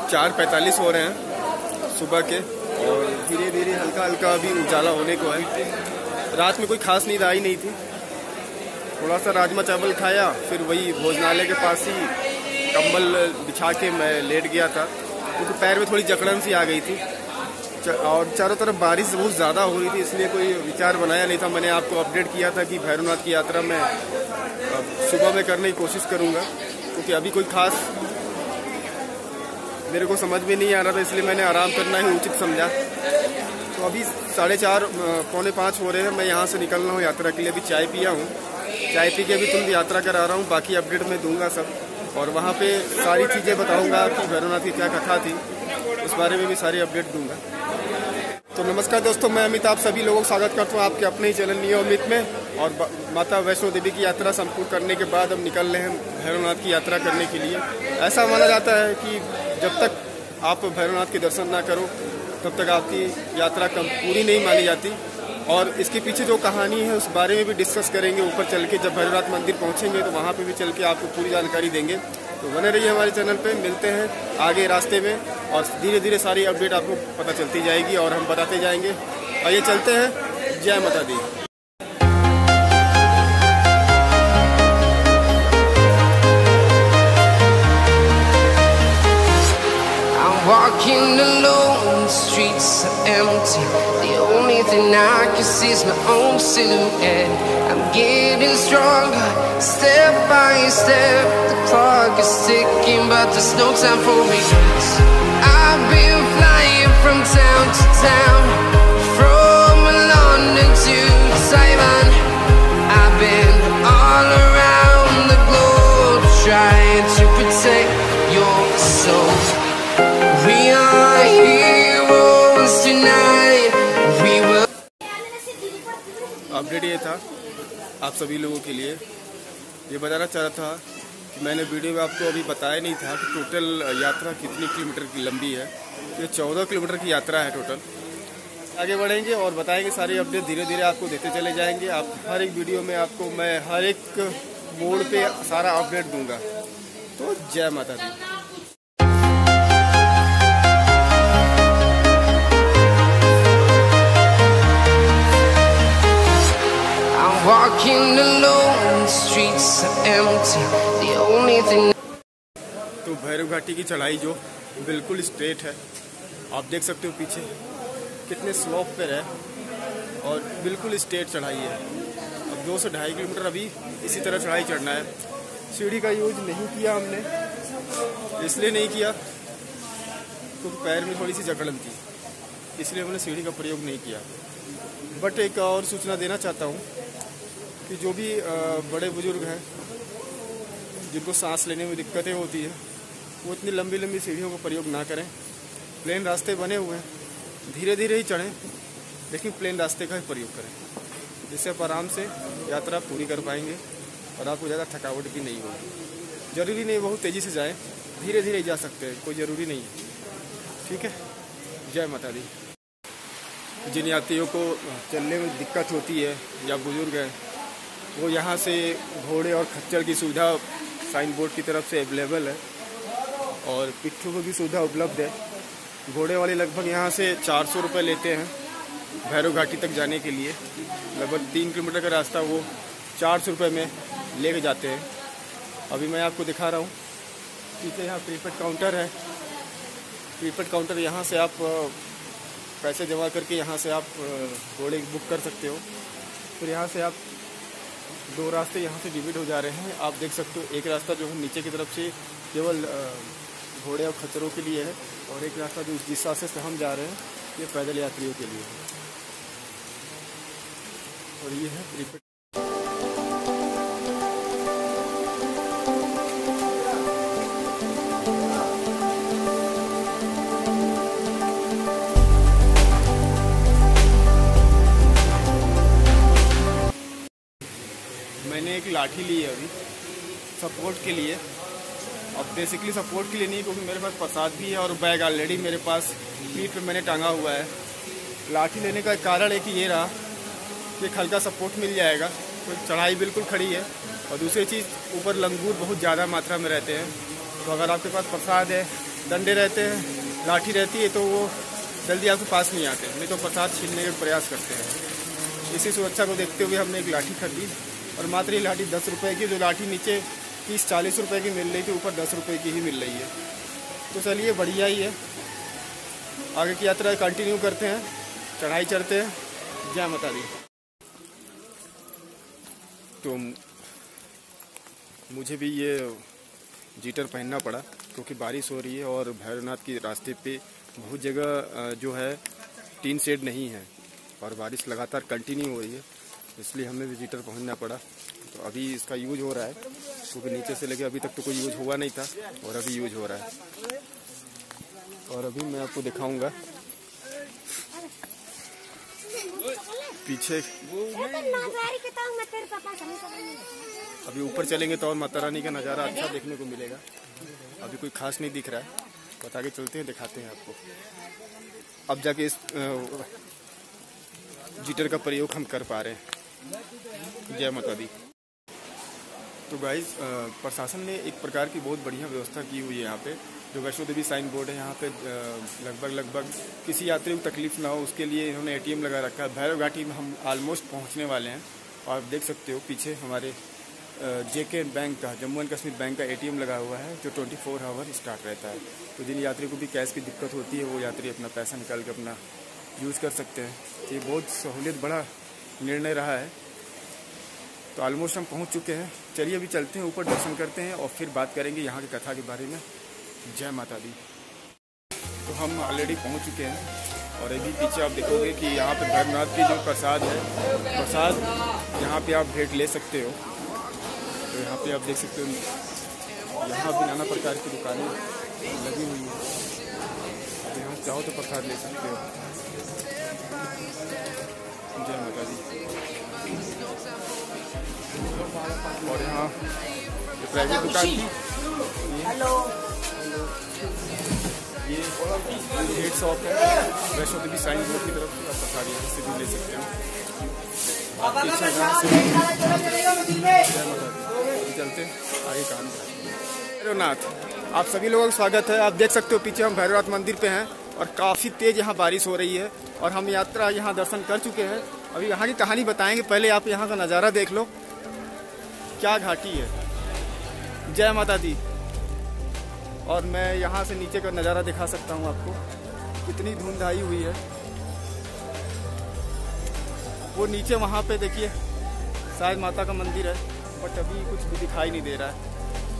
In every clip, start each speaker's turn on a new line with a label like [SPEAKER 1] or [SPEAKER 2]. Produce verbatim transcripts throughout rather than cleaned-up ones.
[SPEAKER 1] चार पैंतालीस हो रहे हैं सुबह के और धीरे धीरे हल्का हल्का अभी उजाला होने को है। रात में कोई खास नींद आई नहीं थी, थोड़ा सा राजमा चावल खाया, फिर वही भोजनालय के पास ही कंबल बिछा के मैं लेट गया था क्योंकि तो पैर में थोड़ी जकड़न सी आ गई थी और चारों तरफ बारिश बहुत ज़्यादा हो रही थी, इसलिए कोई विचार बनाया नहीं था। मैंने आपको अपडेट किया था कि भैरवनाथ की यात्रा मैं सुबह में करने की कोशिश करूँगा क्योंकि अभी कोई खास मेरे को समझ में नहीं आ रहा था, इसलिए मैंने आराम करना ही उचित समझा। तो अभी साढ़े चार पौने पाँच हो रहे हैं, मैं यहाँ से निकल रहा हूँ यात्रा के लिए। अभी चाय पिया हूँ, चाय पी के अभी तुरंत यात्रा करा रहा हूँ। बाकी अपडेट मैं दूंगा सब और वहाँ पे सारी चीज़ें बताऊँगा कि भैरवनाथ की क्या कथा थी, उस बारे में भी सारी अपडेट दूंगा। तो नमस्कार दोस्तों, मैं अमित आप सभी लोगों का स्वागत करता हूँ आपके अपने ही चैनल नियमित में। और माता वैष्णो देवी की यात्रा संपूर्ण करने के बाद अब निकल रहे हैं भैरवनाथ की यात्रा करने के लिए। ऐसा माना जाता है कि जब तक आप भैरवनाथ के दर्शन ना करो तब तक आपकी यात्रा कम पूरी नहीं मानी जाती। और इसके पीछे जो कहानी है उस बारे में भी डिस्कस करेंगे ऊपर चल के। जब भैरवनाथ मंदिर पहुंचेंगे तो वहां पे भी चल के आपको पूरी जानकारी देंगे। तो बने रहिए हमारे चैनल पे, मिलते हैं आगे रास्ते में और धीरे धीरे सारी अपडेट आपको पता चलती जाएगी और हम बताते जाएंगे। आइए चलते हैं। जय माता दी।
[SPEAKER 2] Walking alone, the streets are empty. The only thing I can see is my own silhouette. I'm getting stronger, step by step. The clock is ticking, but there's no time for regrets. I've been flying from town to town, from London to Taiwan. I've been all around the globe, trying to protect your soul. We are heroes tonight. We will.
[SPEAKER 1] Update ये था आप सभी लोगों के लिए, ये बताना चाह रहा था कि मैंने वीडियो में आपको अभी बताया नहीं था कि टोटल यात्रा कितनी किलोमीटर की लंबी है। ये चौदह किलोमीटर की यात्रा है टोटल। आगे बढ़ेंगे और बताएंगे सारी अपडेट, धीरे धीरे आपको देते चले जाएंगे। आप हर एक वीडियो में आपको मैं हर एक मोड़ पे सारा अपडेट दूंगा। तो जय माता दी।
[SPEAKER 2] Walking alone, the streets are empty. The only thing.
[SPEAKER 1] तो भैरव घाटी की चढ़ाई जो बिल्कुल स्ट्रेट है, आप देख सकते हो पीछे कितने स्लोप पर है और बिल्कुल स्ट्रेट चढ़ाई है। अब दो से ढाई किलोमीटर अभी इसी तरह चढ़ाई चढ़ना है। सीढ़ी का यूज नहीं किया हमने, इसलिए नहीं किया क्योंकि पैर में थोड़ी सी जकड़न थी, इसलिए हमने सीढ़ी का प्रयोग नहीं किया। बट एक और सूचना देना चाहता हूँ कि जो भी बड़े बुजुर्ग हैं जिनको सांस लेने में दिक्कतें होती है, वो इतनी लंबी लंबी सीढ़ियों का प्रयोग ना करें। प्लेन रास्ते बने हुए हैं, धीरे धीरे ही चढ़ें, लेकिन प्लेन रास्ते का ही प्रयोग करें, जिससे आप आराम से यात्रा पूरी कर पाएंगे और आपको ज़्यादा थकावट भी नहीं होगी। ज़रूरी नहीं बहुत तेज़ी से जाएं, धीरे धीरे जा सकते हैं, कोई ज़रूरी नहीं है। ठीक है, जय माता दी। जिन यात्रियों को चलने में दिक्कत होती है या बुजुर्ग हैं, वो यहाँ से घोड़े और खच्चर की सुविधा साइन बोर्ड की तरफ से अवेलेबल है और पिट्ठू को भी सुविधा उपलब्ध है। घोड़े वाले लगभग यहाँ से चार सौ रुपये लेते हैं भैरव घाटी तक जाने के लिए। लगभग तीन किलोमीटर का रास्ता वो चार सौ रुपये में ले के जाते हैं। अभी मैं आपको दिखा रहा हूँ, पीछे यहाँ प्रीपेड काउंटर है। प्रीपेड काउंटर यहाँ से आप पैसे जमा करके यहाँ से आप घोड़े बुक कर सकते हो। फिर यहाँ से आप दो रास्ते यहाँ से डिवाइड हो जा रहे हैं, आप देख सकते हो। एक रास्ता जो है नीचे की तरफ से केवल घोड़े और खच्चरों के लिए है और एक रास्ता जो जिस रास्ते से हम जा रहे हैं ये पैदल यात्रियों के लिए है। और ये है प्रीपेड। मैंने एक लाठी ली है अभी सपोर्ट के लिए। अब बेसिकली सपोर्ट के लिए नहीं, क्योंकि मेरे पास प्रसाद भी है और बैग ऑलरेडी मेरे पास पीठ पे मैंने टांगा हुआ है। लाठी लेने का कारण एक ये रहा कि हल्का सपोर्ट मिल जाएगा, तो चढ़ाई बिल्कुल खड़ी है। और दूसरी चीज़, ऊपर लंगूर बहुत ज़्यादा मात्रा में रहते हैं, तो अगर आपके पास प्रसाद है डंडे रहते हैं, लाठी रहती है, तो वो जल्दी आपके पास नहीं आते, नहीं तो प्रसाद छीनने का प्रयास करते हैं। इसी सुरक्षा को देखते हुए हमने एक लाठी खरीदी और मात्र ये लाठी दस रुपये की, जो लाठी नीचे तीस चालीस रुपये की मिल रही थी, ऊपर दस रुपये की ही मिल रही है। तो चलिए बढ़िया ही है, आगे की यात्रा कंटिन्यू करते हैं, चढ़ाई चढ़ते हैं। जय माता दी। तो मुझे भी ये जीटर पहनना पड़ा क्योंकि बारिश हो रही है और भैरवनाथ के रास्ते पे बहुत जगह जो है टीन शेड नहीं है और बारिश लगातार कंटिन्यू हो रही है, इसलिए हमें भी जीटर पहनना पड़ा। तो अभी इसका यूज हो रहा है क्योंकि नीचे से लेके अभी तक तो कोई यूज हुआ नहीं था और अभी यूज हो रहा है। और अभी मैं आपको दिखाऊंगा पीछे, अभी ऊपर चलेंगे तो और माता रानी का नज़ारा अच्छा देखने को मिलेगा। अभी कोई खास नहीं दिख रहा है, बता के चलते हैं, दिखाते हैं आपको। अब जाके इस जीटर का प्रयोग हम कर पा रहे हैं। जय माता दी। तो गाइस, प्रशासन ने एक प्रकार की बहुत बढ़िया व्यवस्था की हुई है यहाँ पे। जो वैष्णो देवी साइन बोर्ड है यहाँ पे, लगभग लगभग किसी यात्री को तकलीफ ना हो उसके लिए इन्होंने एटीएम लगा रखा है। भैरव घाटी में हम ऑलमोस्ट पहुँचने वाले हैं और आप देख सकते हो पीछे हमारे जेके बैंक का, जम्मू एंड कश्मीर बैंक का एटीएम लगा हुआ है जो चौबीस आवर स्टार्ट रहता है। तो जिन यात्री को भी कैश की दिक्कत होती है वो यात्री अपना पैसा निकाल के अपना यूज़ कर सकते हैं। ये बहुत सहूलियत बड़ा निर्णय रहा है। तो ऑलमोस्ट हम पहुंच चुके हैं, चलिए अभी चलते हैं ऊपर, दर्शन करते हैं और फिर बात करेंगे यहाँ की कथा के बारे में। जय माता दी। तो हम ऑलरेडी पहुंच चुके हैं और अभी पीछे आप देखोगे कि यहाँ पे भैरवनाथ की जो प्रसाद है, प्रसाद यहाँ पे आप भेंट ले सकते हो। तो यहाँ पे आप देख सकते हो, यहाँ भी नाना प्रकार की दुकानें लगी हुई हैं। तो यहाँ चाहो तो प्रसाद ले सकते हो। जय माता दी। और यहाँ प्राइवेट दुकान थी, ये हेड शॉप है वैष्णो देवी साइन बोर्ड की तरफ से। आप प्रसाद यहाँ से भी ले सकते हो। जय माता दी। चलते आगे काम करें। भैरवनाथ, आप सभी लोगों का स्वागत है। आप देख सकते हो पीछे हम भैरवनाथ मंदिर पे हैं और काफ़ी तेज़ यहाँ बारिश हो रही है और हम यात्रा यहाँ दर्शन कर चुके हैं। अभी यहाँ की कहानी बताएंगे, पहले आप यहाँ का नज़ारा देख लो, क्या घाटी है। जय माता दी। और मैं यहाँ से नीचे का नज़ारा दिखा सकता हूँ आपको, कितनी धुंध आई हुई है। वो नीचे वहाँ पे देखिए शायद माता का मंदिर है, बट अभी कुछ भी दिखाई नहीं दे रहा है।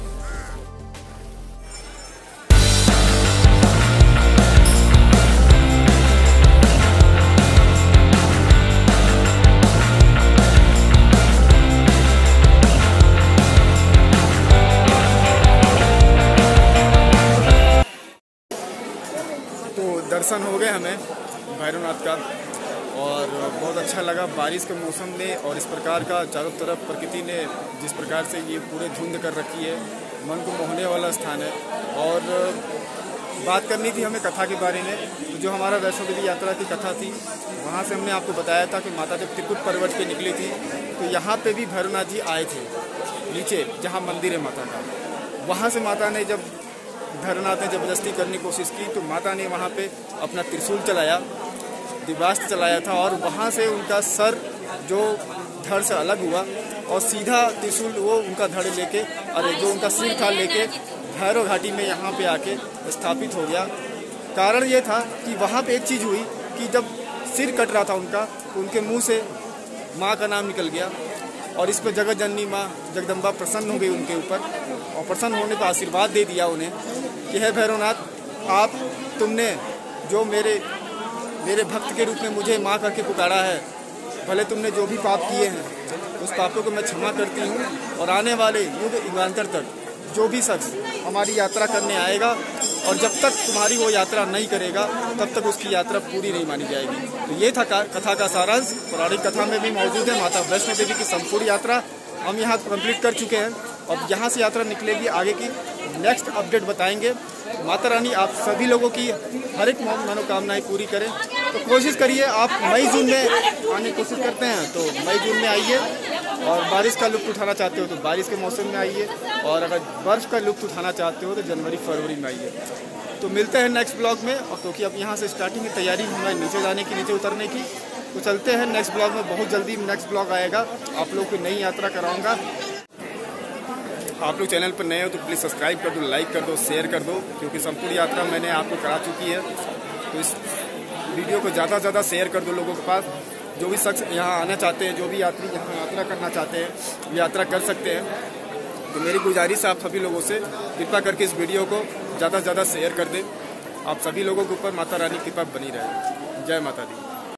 [SPEAKER 1] दर्शन हो गए हमें भैरवनाथ का और बहुत अच्छा लगा बारिश के मौसम में। और इस प्रकार का चारों तरफ प्रकृति ने जिस प्रकार से ये पूरे धुंध कर रखी है, मन को मोहने वाला स्थान है। और बात करनी थी हमें कथा के बारे में, तो जो हमारा वैष्णो देवी यात्रा की कथा थी वहाँ से हमने आपको बताया था कि माता जब त्रिकुट पर्वत पे निकली थी तो यहाँ पे भी भैरवनाथ जी आए थे, नीचे जहाँ मंदिर है माता का। वहाँ से माता ने जब भैरवनाथ ने जबरदस्ती करने की कोशिश की तो माता ने वहाँ पे अपना त्रिशूल चलाया, दिव्यास्त्र चलाया था और वहाँ से उनका सर जो धड़ से अलग हुआ और सीधा त्रिशूल वो उनका धड़ लेके और जो उनका सिर था लेके भैरव घाटी में यहाँ पे आके स्थापित हो गया। कारण ये था कि वहाँ पे एक चीज़ हुई कि जब सिर कट रहा था उनका तो उनके मुँह से माँ का नाम निकल गया और इस पर जगत जननी माँ जगदम्बा प्रसन्न हो गई उनके ऊपर और प्रसन्न होने पर आशीर्वाद दे दिया उन्हें कि हे भैरवनाथ, आप तुमने जो मेरे मेरे भक्त के रूप में मुझे माँ करके पुकारा है, भले तुमने जो भी पाप किए हैं उस पापों को मैं क्षमा करती हूँ और आने वाले युग युगांतर तक जो भी शख्स हमारी यात्रा करने आएगा और जब तक तुम्हारी वो यात्रा नहीं करेगा तब तक उसकी यात्रा पूरी नहीं मानी जाएगी। तो ये था कथा का सारांश। पौराणिक कथा में भी मौजूद है माता वैष्णो देवी की संपूर्ण यात्रा हम यहाँ कंप्लीट कर चुके हैं। अब यहाँ से यात्रा निकलेगी, आगे की नेक्स्ट अपडेट बताएंगे। माता रानी आप सभी लोगों की हर एक मनोकामनाएं पूरी करें। तो कोशिश करिए आप मई जून में आने की कोशिश करते हैं तो मई जून में आइए, और बारिश का लुत्फ़ उठाना चाहते हो तो बारिश के मौसम में आइए, और अगर बर्फ़ का लुत्फ़ उठाना चाहते हो तो जनवरी फरवरी में आइए। तो मिलते हैं नेक्स्ट ब्लॉग में। और क्योंकि अब यहाँ से स्टार्टिंग की तैयारी हमारे नीचे जाने की, नीचे उतरने की, तो चलते हैं नेक्स्ट ब्लॉग में। बहुत जल्दी नेक्स्ट ब्लॉग आएगा, आप लोग की नई यात्रा कराऊंगा। आप लोग चैनल पर नए हो तो प्लीज़ सब्सक्राइब कर दो, लाइक कर दो, शेयर कर दो, क्योंकि संपूर्ण यात्रा मैंने आपको करा चुकी है। तो इस वीडियो को ज़्यादा से ज़्यादा शेयर कर दो लोगों के पास। जो भी शख्स यहाँ आना चाहते हैं, जो भी यात्री यहाँ यात्रा करना चाहते हैं, यात्रा कर सकते हैं। तो मेरी गुजारिश है आप सभी लोगों से, कृपा करके इस वीडियो को ज़्यादा से ज़्यादा शेयर कर दें। आप सभी लोगों के ऊपर माता रानी की कृपा बनी रहे। जय माता दी।